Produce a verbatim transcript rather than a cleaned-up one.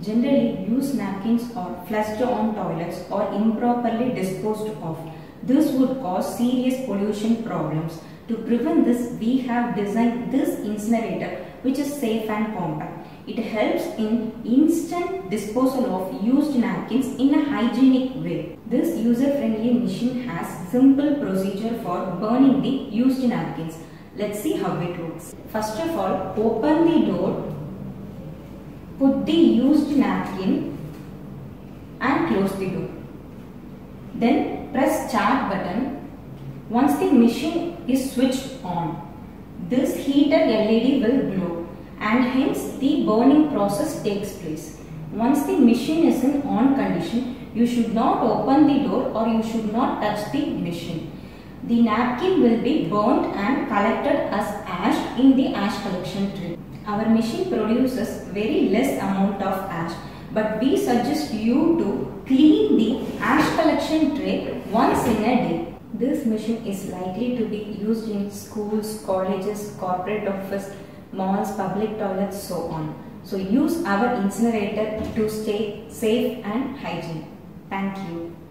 generally used napkins are flushed on toilets or improperly disposed of. This would cause serious pollution problems. To prevent this, we have designed this incinerator which is safe and compact. It helps in instant disposal of used napkins in a hygienic way. This user-friendly machine has simple procedure for burning the used napkins. Let's see how it works. First of all, open the door, put the used napkin and close the door. Then press start button. Once the machine is switched on, this heater L E D will glow and hence the burning process takes place. Once the machine is in on condition, you should not open the door or you should not touch the machine. The napkin will be burnt and collected as ash in the ash collection tray. Our machine produces very less amount of ash, but we suggest you to clean the ash collection tray once in a day. This machine is likely to be used in schools, colleges, corporate office, malls, public toilets, so on. So use our incinerator to stay safe and hygiene. Thank you.